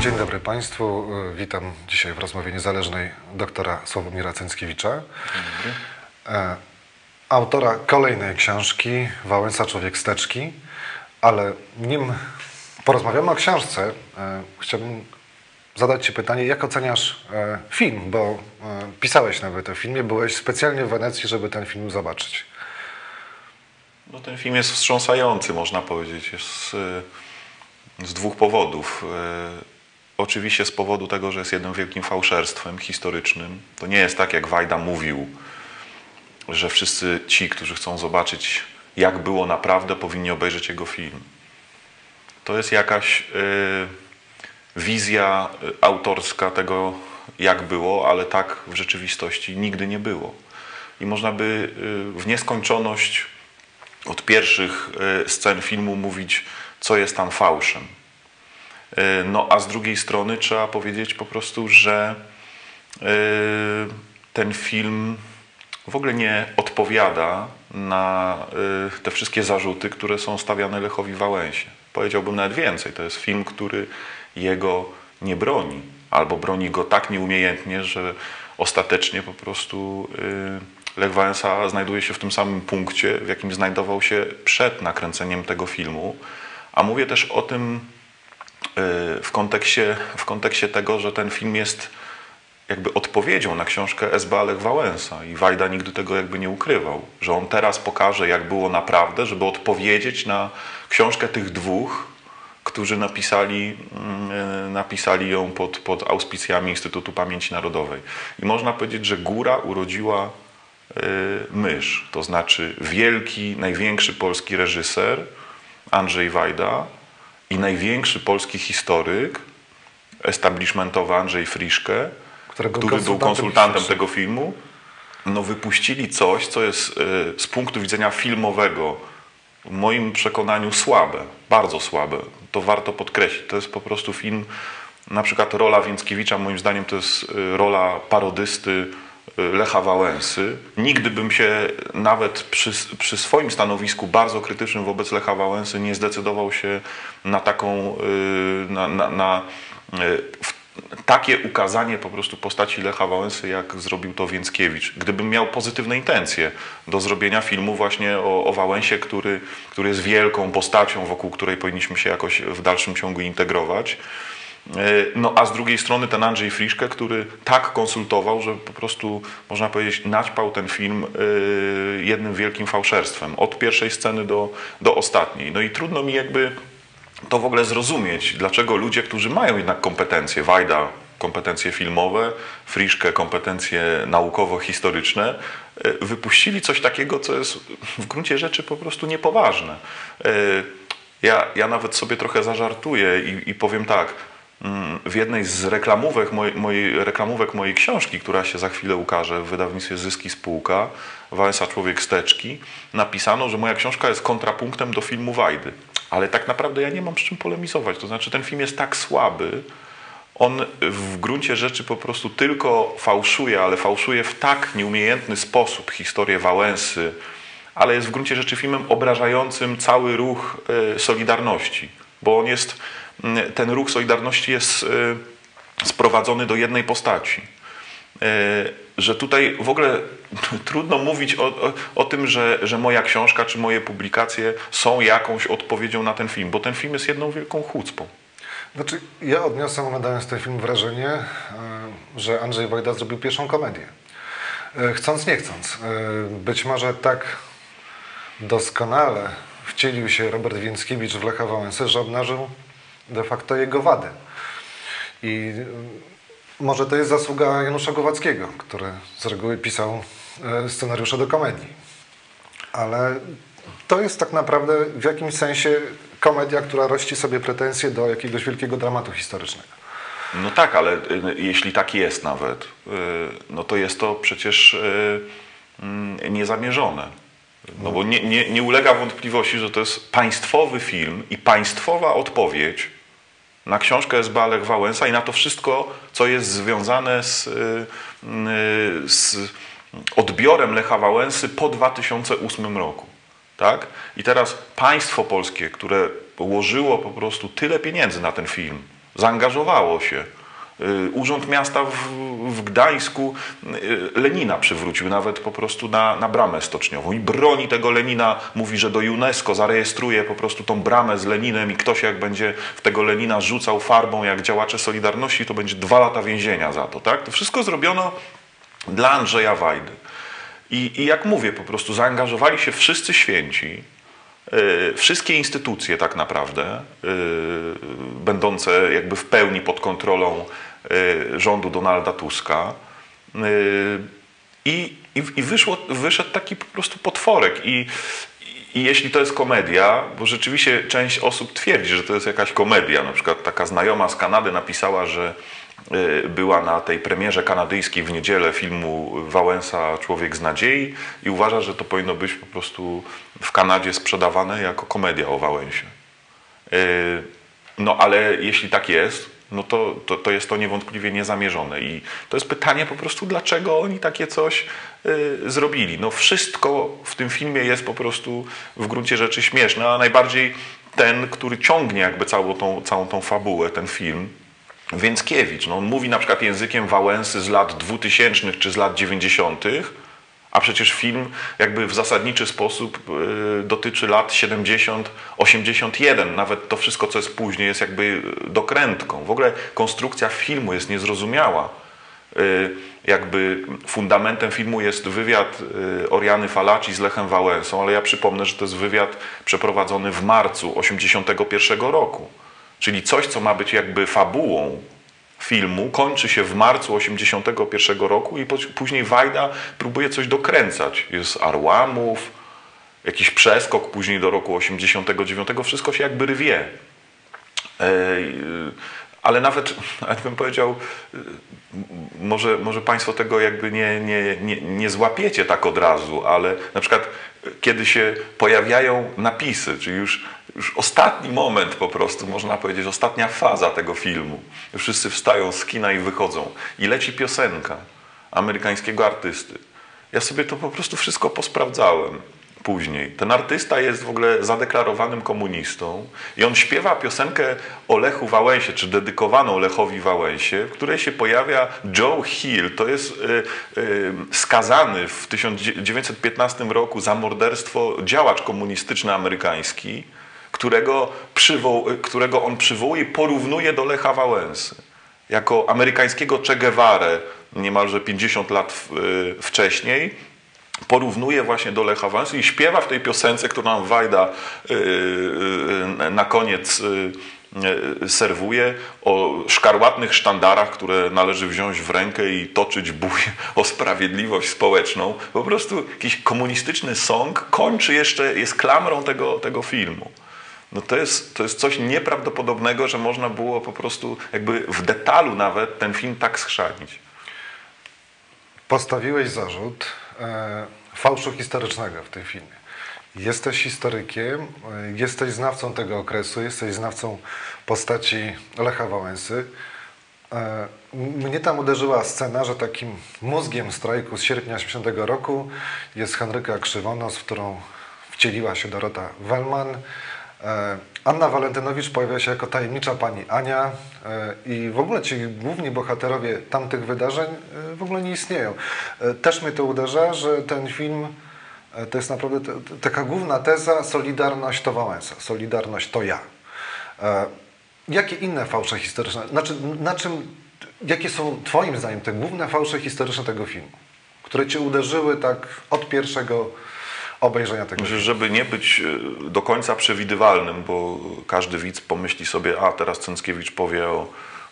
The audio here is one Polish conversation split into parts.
Dzień dobry Państwu. Witam dzisiaj w rozmowie niezależnej doktora Sławomira Cęckiewicza, autora kolejnej książki Wałęsa Człowiek Steczki. Ale nim porozmawiamy o książce, chciałbym zadać Ci pytanie, jak oceniasz film, bo pisałeś nawet o filmie, byłeś specjalnie w Wenecji, żeby ten film zobaczyć. No, ten film jest wstrząsający, można powiedzieć, jest z dwóch powodów. Oczywiście z powodu tego, że jest jednym wielkim fałszerstwem historycznym. To nie jest tak, jak Wajda mówił, że wszyscy ci, którzy chcą zobaczyć, jak było naprawdę, powinni obejrzeć jego film. To jest jakaś wizja autorska tego, jak było, ale tak w rzeczywistości nigdy nie było. I można by w nieskończoność od pierwszych scen filmu mówić, co jest tam fałszem. No a z drugiej strony trzeba powiedzieć po prostu, że ten film w ogóle nie odpowiada na te wszystkie zarzuty, które są stawiane Lechowi Wałęsie. Powiedziałbym nawet więcej. To jest film, który jego nie broni, albo broni go tak nieumiejętnie, że ostatecznie po prostu Lech Wałęsa znajduje się w tym samym punkcie, w jakim znajdował się przed nakręceniem tego filmu. A mówię też o tym w kontekście tego, że ten film jest jakby odpowiedzią na książkę S.B. Lech Wałęsa i Wajda nigdy tego jakby nie ukrywał, że on teraz pokaże, jak było naprawdę, żeby odpowiedzieć na książkę tych dwóch, którzy napisali ją pod auspicjami Instytutu Pamięci Narodowej. I można powiedzieć, że góra urodziła mysz, to znaczy wielki, największy polski reżyser Andrzej Wajda i największy polski historyk establishmentowy Andrzej Friszke, który był konsultantem tego filmu, no wypuścili coś, co jest z punktu widzenia filmowego w moim przekonaniu słabe, bardzo słabe. To warto podkreślić. To jest po prostu film, na przykład rola Więckiewicza, moim zdaniem to jest rola parodysty Lecha Wałęsy. Nigdy bym się nawet przy swoim stanowisku bardzo krytycznym wobec Lecha Wałęsy nie zdecydował się na taką, takie ukazanie po prostu postaci Lecha Wałęsy, jak zrobił to Więckiewicz. Gdybym miał pozytywne intencje do zrobienia filmu właśnie o Wałęsie, który jest wielką postacią, wokół której powinniśmy się jakoś w dalszym ciągu integrować. No a z drugiej strony ten Andrzej Friszke, który tak konsultował, że po prostu, można powiedzieć, naćpał ten film jednym wielkim fałszerstwem. Od pierwszej sceny do ostatniej. No i trudno mi jakby to w ogóle zrozumieć, dlaczego ludzie, którzy mają jednak kompetencje, Wajda kompetencje filmowe, Friszke kompetencje naukowo-historyczne, wypuścili coś takiego, co jest w gruncie rzeczy po prostu niepoważne. Ja nawet sobie trochę zażartuję i powiem tak, w jednej z reklamówek mojej książki, która się za chwilę ukaże w wydawnictwie Zyski Spółka, Wałęsa Człowiek Steczki, napisano, że moja książka jest kontrapunktem do filmu Wajdy. Ale tak naprawdę ja nie mam z czym polemizować. To znaczy ten film jest tak słaby, on w gruncie rzeczy po prostu tylko fałszuje, ale fałszuje w tak nieumiejętny sposób historię Wałęsy, ale jest w gruncie rzeczy filmem obrażającym cały ruch Solidarności, bo on jest, ten ruch Solidarności jest sprowadzony do jednej postaci. Że tutaj w ogóle trudno mówić o tym, że moja książka czy moje publikacje są jakąś odpowiedzią na ten film, bo ten film jest jedną wielką chucpą. Znaczy, ja odniosłem oglądając ten film wrażenie, że Andrzej Wajda zrobił pierwszą komedię. Chcąc, nie chcąc. Być może tak doskonale wcielił się Robert Więckiewicz w Lecha Wałęsę, że obnażył de facto jego wady. I może to jest zasługa Janusza Głowackiego, który z reguły pisał scenariusze do komedii. Ale to jest tak naprawdę w jakimś sensie komedia, która rości sobie pretensje do jakiegoś wielkiego dramatu historycznego. No tak, ale jeśli tak jest nawet, no to jest to przecież niezamierzone. No bo nie ulega wątpliwości, że to jest państwowy film i państwowa odpowiedź na książkę S.B. Lech Wałęsa i na to wszystko, co jest związane z odbiorem Lecha Wałęsy po 2008 roku. Tak? I teraz państwo polskie, które położyło po prostu tyle pieniędzy na ten film, zaangażowało się. Urząd Miasta w Gdańsku Lenina przywrócił nawet po prostu na bramę stoczniową i broni tego Lenina, mówi, że do UNESCO zarejestruje po prostu tą bramę z Leninem i ktoś jak będzie w tego Lenina rzucał farbą jak działacze Solidarności, to będzie 2 lata więzienia za to. Tak? To wszystko zrobiono dla Andrzeja Wajdy. I jak mówię, po prostu zaangażowali się wszyscy święci, wszystkie instytucje tak naprawdę, będące jakby w pełni pod kontrolą rządu Donalda Tuska i wyszedł taki po prostu potworek. I jeśli to jest komedia, bo rzeczywiście część osób twierdzi, że to jest jakaś komedia, na przykład taka znajoma z Kanady napisała, że była na tej premierze kanadyjskiej w niedzielę filmu Wałęsa Człowiek z nadziei i uważa, że to powinno być po prostu w Kanadzie sprzedawane jako komedia o Wałęsie. No ale jeśli tak jest, no to jest to niewątpliwie niezamierzone i to jest pytanie po prostu, dlaczego oni takie coś zrobili. No wszystko w tym filmie jest po prostu w gruncie rzeczy śmieszne, a najbardziej ten, który ciągnie jakby całą tą fabułę, ten film, Więckiewicz. No on mówi na przykład językiem Wałęsy z lat 2000 czy z lat 90., a przecież film jakby w zasadniczy sposób dotyczy lat 70, 81. Nawet to wszystko, co jest później, jest jakby dokrętką. W ogóle konstrukcja filmu jest niezrozumiała. Jakby fundamentem filmu jest wywiad Oriany Fallaci z Lechem Wałęsą, ale ja przypomnę, że to jest wywiad przeprowadzony w marcu 81 roku. Czyli coś, co ma być jakby fabułą filmu, kończy się w marcu 81 roku i później Wajda próbuje coś dokręcać. Jest Arłamów, jakiś przeskok później do roku 89, wszystko się jakby rwie. Ale nawet, jak bym powiedział, może Państwo tego jakby nie złapiecie tak od razu, ale na przykład kiedy się pojawiają napisy, czyli już ostatni moment po prostu, można powiedzieć, ostatnia faza tego filmu. Już wszyscy wstają z kina i wychodzą. I leci piosenka amerykańskiego artysty. Ja sobie to po prostu wszystko posprawdzałem później. Ten artysta jest w ogóle zadeklarowanym komunistą i on śpiewa piosenkę o Lechu Wałęsie, czy dedykowaną Lechowi Wałęsie, w której się pojawia Joe Hill. To jest skazany w 1915 roku za morderstwo działacz komunistyczny amerykański, którego on przywołuje i porównuje do Lecha Wałęsy. Jako amerykańskiego Che Guevarę niemalże 50 lat wcześniej porównuje właśnie do Lecha Wałęsy i śpiewa w tej piosence, którą nam Wajda na koniec serwuje, o szkarłatnych sztandarach, które należy wziąć w rękę i toczyć bój o sprawiedliwość społeczną. Po prostu jakiś komunistyczny song kończy jeszcze, jest klamrą tego filmu. No to jest coś nieprawdopodobnego, że można było po prostu jakby w detalu nawet ten film tak schrzanić. Postawiłeś zarzut fałszu historycznego w tym filmie. Jesteś historykiem, jesteś znawcą tego okresu, jesteś znawcą postaci Lecha Wałęsy. Mnie tam uderzyła scena, że takim mózgiem strajku z sierpnia 80 roku jest Henryka Krzywonos, w którą wcieliła się Dorota Wellman. Anna Walentynowicz pojawia się jako tajemnicza pani Ania i w ogóle ci główni bohaterowie tamtych wydarzeń w ogóle nie istnieją. Też mnie to uderza, że ten film to jest naprawdę taka główna teza: Solidarność to Wałęsa, Solidarność to ja. Jakie inne fałsze historyczne, jakie są twoim zdaniem te główne fałsze historyczne tego filmu, które cię uderzyły tak od pierwszego obejrzenia tego filmu? Żeby nie być do końca przewidywalnym, bo każdy widz pomyśli sobie, a teraz Cęckiewicz powie o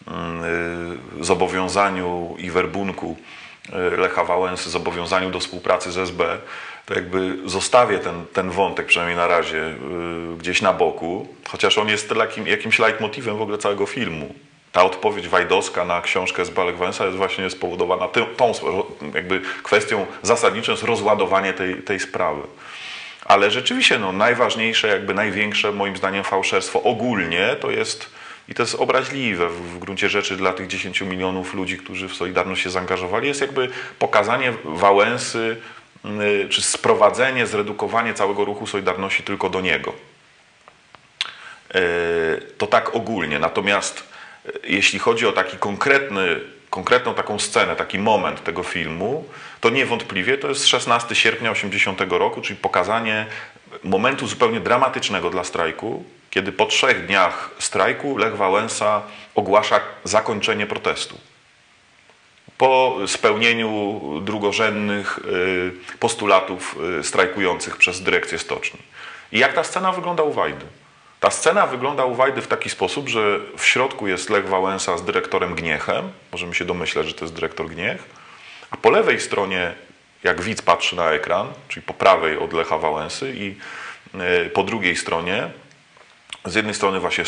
zobowiązaniu i werbunku Lecha Wałęsy, zobowiązaniu do współpracy z SB, to jakby zostawię ten wątek, przynajmniej na razie, gdzieś na boku, chociaż on jest jakimś leitmotivem w ogóle całego filmu. Ta odpowiedź wajdowska na książkę z Lech Wałęsa jest właśnie spowodowana tą jakby kwestią zasadniczą, jest rozładowanie tej sprawy. Ale rzeczywiście najważniejsze, jakby największe moim zdaniem fałszerstwo ogólnie to jest, i to jest obraźliwe w gruncie rzeczy dla tych 10 milionów ludzi, którzy w Solidarność się zaangażowali, jest jakby pokazanie Wałęsy, czy sprowadzenie, zredukowanie całego ruchu Solidarności tylko do niego. To tak ogólnie. Natomiast jeśli chodzi o taki konkretną taką scenę, taki moment tego filmu, to niewątpliwie to jest 16 sierpnia 80 roku, czyli pokazanie momentu zupełnie dramatycznego dla strajku, kiedy po 3 dniach strajku Lech Wałęsa ogłasza zakończenie protestu. Po spełnieniu drugorzędnych postulatów strajkujących przez dyrekcję stoczni. I jak ta scena wygląda u Wajdy? Ta scena wygląda u Wajdy w taki sposób, że w środku jest Lech Wałęsa z dyrektorem Gniechem. Możemy się domyśleć, że to jest dyrektor Gniech. A po lewej stronie, jak widz patrzy na ekran, czyli po prawej od Lecha Wałęsy i po drugiej stronie, z jednej strony właśnie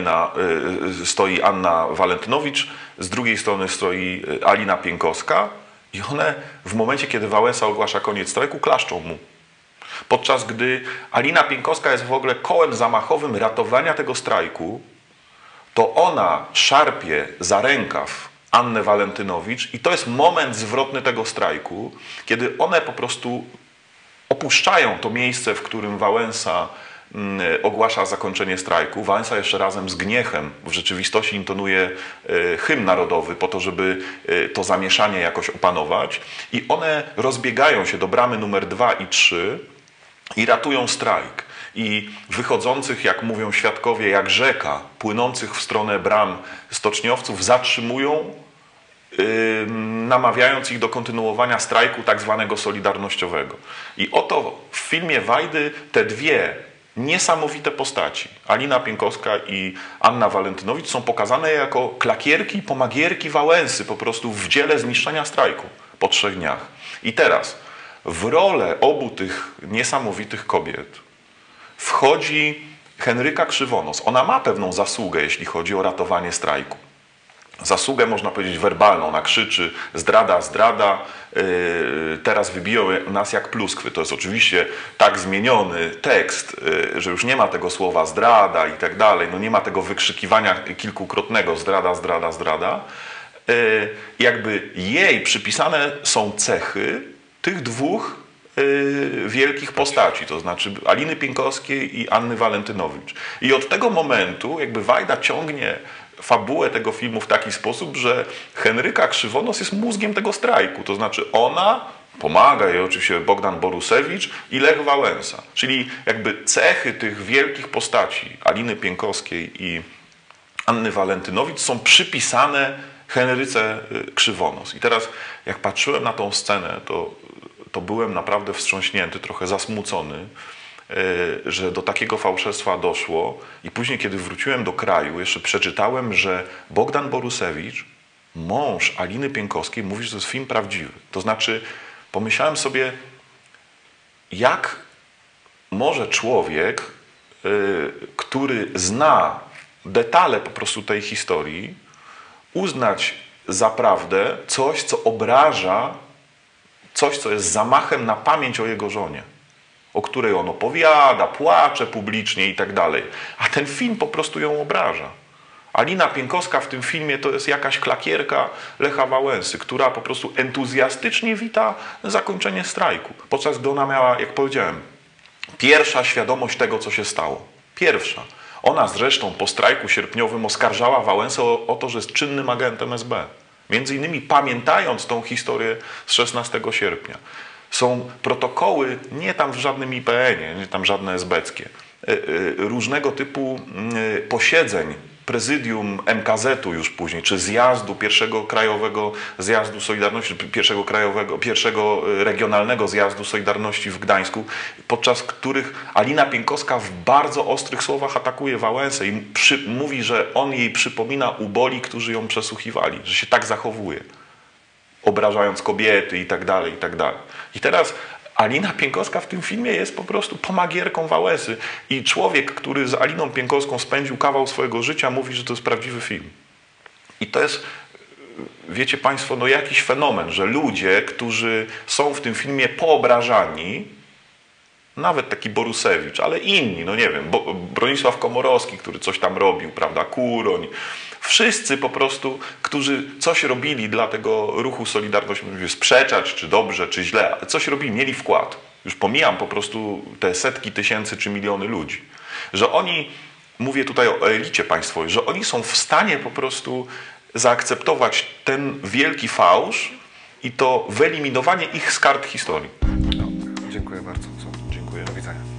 stoi Anna Walentynowicz, z drugiej strony stoi Alina Pienkowska i one w momencie, kiedy Wałęsa ogłasza koniec strajku, klaszczą mu. Podczas gdy Alina Pienkowska jest w ogóle kołem zamachowym ratowania tego strajku, to ona szarpie za rękaw Annę Walentynowicz i to jest moment zwrotny tego strajku, kiedy one po prostu opuszczają to miejsce, w którym Wałęsa ogłasza zakończenie strajku. Wałęsa jeszcze razem z Gniechem w rzeczywistości intonuje hymn narodowy po to, żeby to zamieszanie jakoś opanować. I one rozbiegają się do bramy numer 2 i 3 i ratują strajk. I wychodzących, jak mówią świadkowie, jak rzeka, płynących w stronę bram stoczniowców zatrzymują, namawiając ich do kontynuowania strajku tak zwanego solidarnościowego. I oto w filmie Wajdy te dwie niesamowite postaci, Alina Pienkowska i Anna Walentynowicz, są pokazane jako klakierki i pomagierki Wałęsy po prostu w dziele zniszczenia strajku po 3 dniach. I teraz w rolę obu tych niesamowitych kobiet wchodzi Henryka Krzywonos. Ona ma pewną zasługę, jeśli chodzi o ratowanie strajku. Zasługę, można powiedzieć, werbalną. Ona krzyczy: zdrada, zdrada, teraz wybiją nas jak pluskwy. To jest oczywiście tak zmieniony tekst, że już nie ma tego słowa zdrada i tak dalej. No nie ma tego wykrzykiwania kilkukrotnego zdrada, zdrada, zdrada. Jakby jej przypisane są cechy tych dwóch wielkich postaci, to znaczy Aliny Pienkowskiej i Anny Walentynowicz. I od tego momentu jakby Wajda ciągnie fabułę tego filmu w taki sposób, że Henryka Krzywonos jest mózgiem tego strajku. To znaczy ona, pomaga jej oczywiście Bogdan Borusewicz i Lech Wałęsa. Czyli jakby cechy tych wielkich postaci Aliny Pienkowskiej i Anny Walentynowicz są przypisane Henryce Krzywonos. I teraz jak patrzyłem na tą scenę, to byłem naprawdę wstrząśnięty, trochę zasmucony, że do takiego fałszerstwa doszło. I później, kiedy wróciłem do kraju, jeszcze przeczytałem, że Bogdan Borusewicz, mąż Aliny Pienkowskiej, mówi, że to jest film prawdziwy. To znaczy, pomyślałem sobie, jak może człowiek, który zna detale po prostu tej historii, uznać za prawdę coś, co obraża, coś, co jest zamachem na pamięć o jego żonie, o której on opowiada, płacze publicznie i tak dalej. A ten film po prostu ją obraża. Alina Pienkowska w tym filmie to jest jakaś klakierka Lecha Wałęsy, która po prostu entuzjastycznie wita zakończenie strajku. Podczas gdy ona miała, jak powiedziałem, pierwsza świadomość tego, co się stało. Pierwsza. Ona zresztą po strajku sierpniowym oskarżała Wałęsę o to, że jest czynnym agentem SB. Między innymi pamiętając tą historię z 16 sierpnia. Są protokoły, nie tam w żadnym IPN-ie, nie tam żadne esbeckie, różnego typu posiedzeń prezydium MKZ-u już później, czy zjazdu, pierwszego krajowego zjazdu Solidarności, pierwszego regionalnego zjazdu Solidarności w Gdańsku, podczas których Alina Pienkowska w bardzo ostrych słowach atakuje Wałęsę i mówi, że on jej przypomina uboli, którzy ją przesłuchiwali, że się tak zachowuje, obrażając kobiety i tak dalej, i tak dalej. I teraz Alina Pienkowska w tym filmie jest po prostu pomagierką Wałęsy. I człowiek, który z Aliną Pienkowską spędził kawał swojego życia, mówi, że to jest prawdziwy film. I to jest, wiecie Państwo, no jakiś fenomen, że ludzie, którzy są w tym filmie poobrażani, nawet taki Borusewicz, ale inni, no nie wiem, Bronisław Komorowski, który coś tam robił, prawda, Kuroń, wszyscy po prostu, którzy coś robili dla tego ruchu Solidarność, sprzeczać, czy dobrze, czy źle, ale coś robili, mieli wkład. Już pomijam po prostu te setki tysięcy czy miliony ludzi. Że oni mówię tutaj o elicie państwowej, że oni są w stanie po prostu zaakceptować ten wielki fałsz i to wyeliminowanie ich z kart historii. Dziękuję bardzo. Dziękuję. Do widzenia.